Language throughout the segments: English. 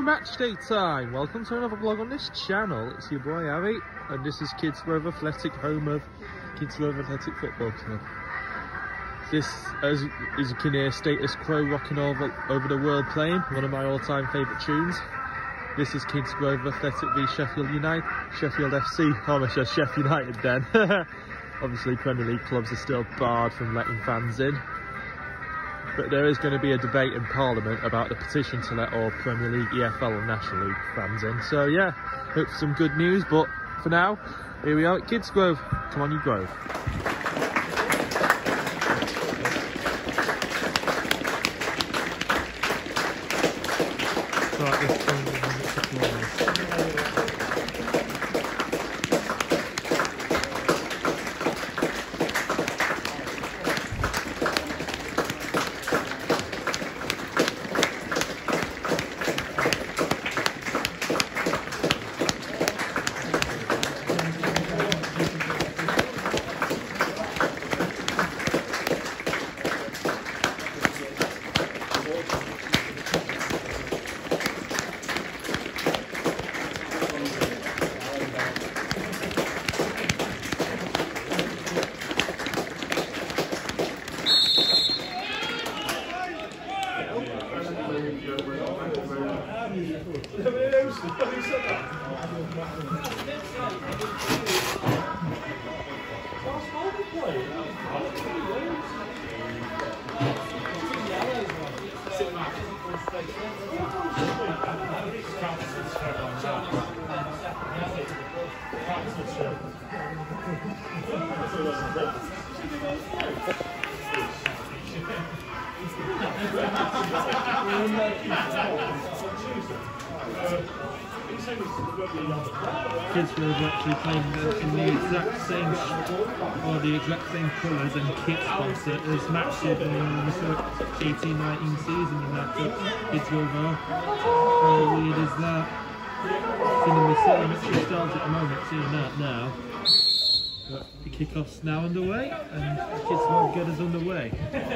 match day time. Welcome to another vlog on this channel. It's your boy Harry, and this is Kidsgrove Athletic, home of Kidsgrove Athletic Football Club. This, as you can hear, Status Quo rocking over the world playing, one of my all-time favourite tunes. This is Kidsgrove Athletic v Sheffield FC. Almost just Sheffield United then. Obviously Premier League clubs are still barred from letting fans in. But there is going to be a debate in Parliament about the petition to let all Premier League, EFL and National League fans in. So yeah, hope for some good news. But for now, here we are at Kidsgrove. Come on, you Grove. Kidsgrove are actually playing in the exact same colours and kit sponsor as Matchfit in the 18-19 season, and that's what Kidsgrove are. How weird is that? Feeling the same mixture styles at the moment, seeing that now. But the kick-off's now underway, and Kidsgrove get us underway.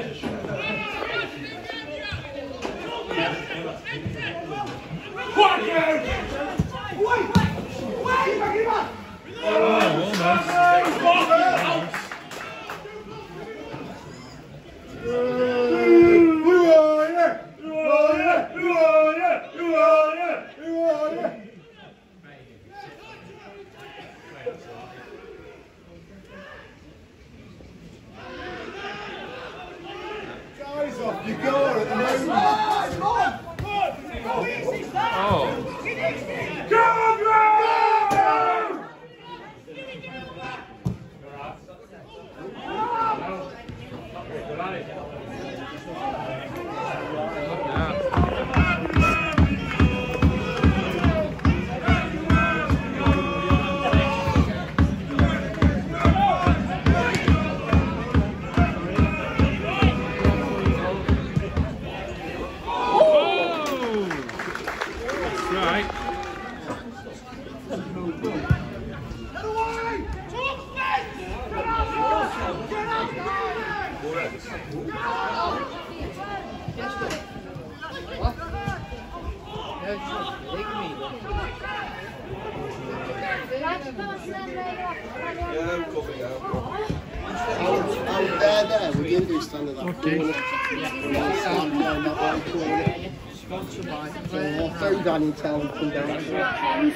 Very down in town, come down.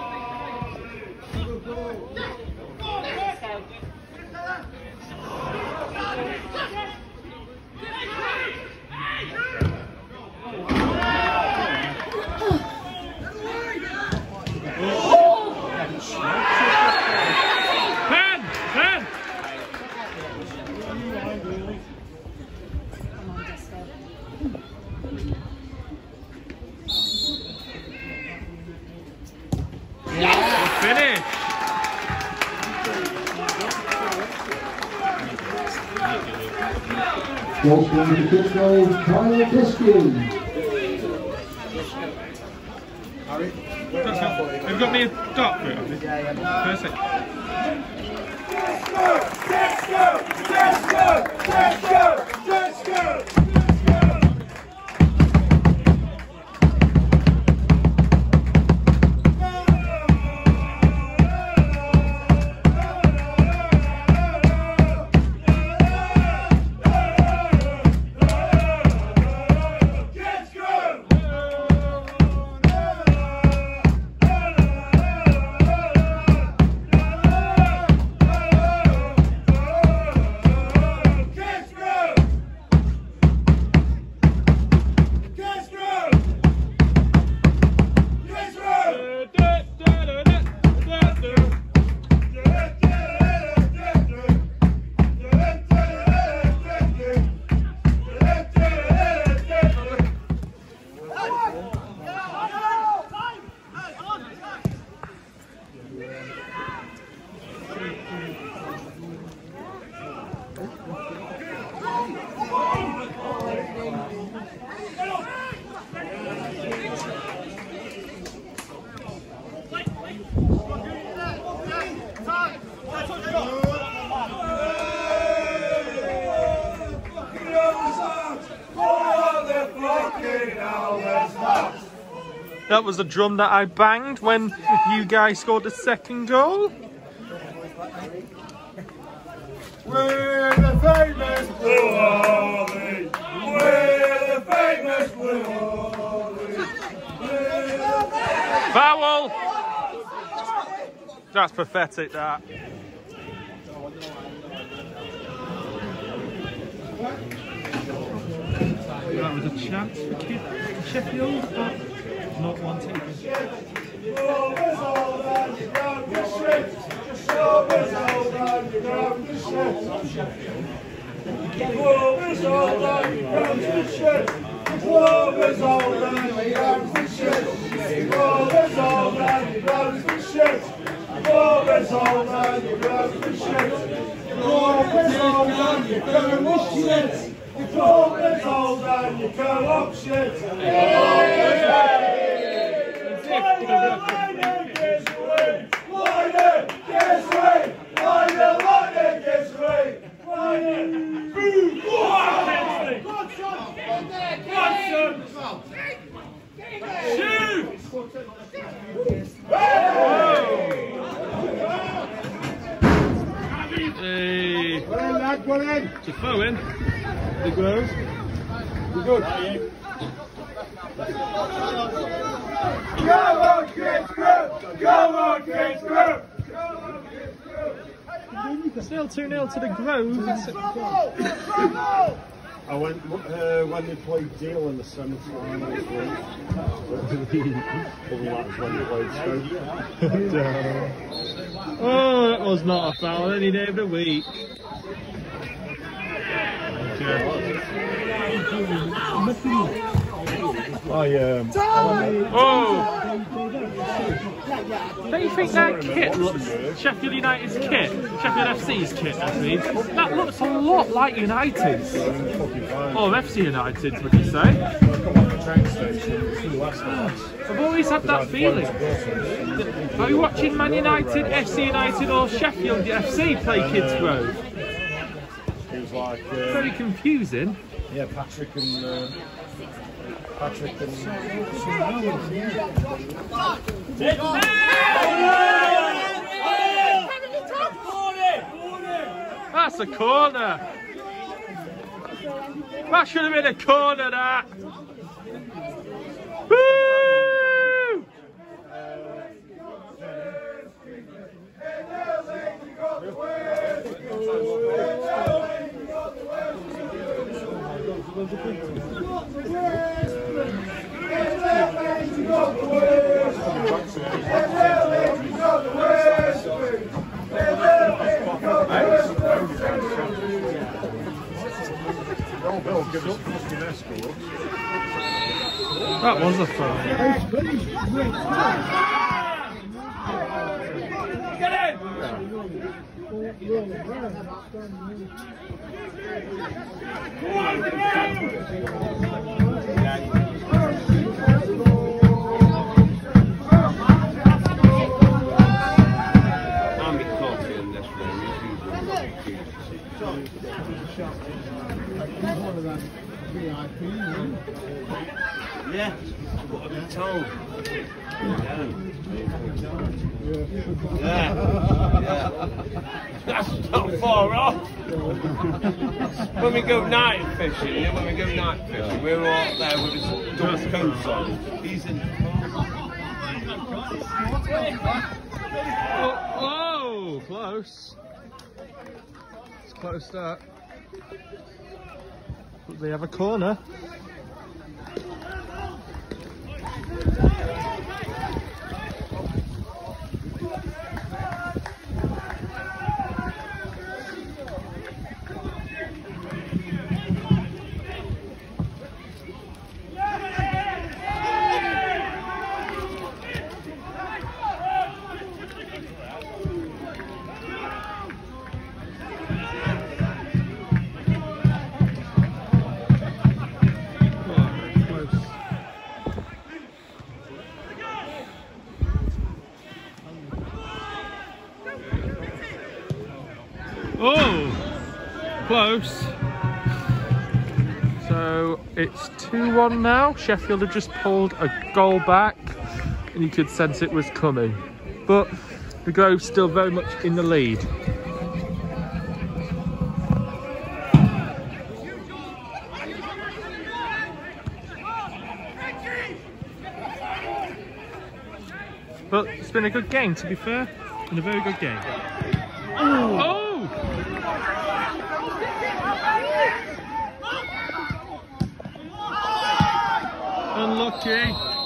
Welcome to Kidsgrove, Kyle Diskin. Have you got me a dot for it? Perfect. Let's go! Let's go! Let's go! Let's go! Let's go! That was the drum that I banged when you guys scored the second goal. We're the famous Blue Army. We're the famous Blue Army. Foul! That's pathetic, that. That was a chance for Sheffield, but not one taken. To throw in the Grove. You're good. Go on, kids, Grove! Go on, kids, Grove! Still 2-0 to the Grove. I went when they played Deal in the semi-final this week. Probably that's when they played Stoke. Oh, that was not a foul any day of the week. Oh! Don't you think that kit looks Sheffield United's kit? Sheffield FC's kit, I mean. That looks a lot like United's. Or FC United's, would you say? I've always had that feeling. Are you watching Man United, FC United or Sheffield FC play Kids Grove? Like, very confusing. Yeah, Patrick and That's a corner. That should have been a corner, that. Woo! That was a foul. Get in! yeah, what I've been told. Yeah. That's not far off. When we go night fishing, we're all out there with his double coats on. He's in. Oh, close. It's close that. But they have a corner. Oh, close. So it's 2-1 now. Sheffield have just pulled a goal back. and you could sense it was coming. But the Grove's still very much in the lead. But it's been a good game, to be fair. Been a very good game. Oh! Unlucky.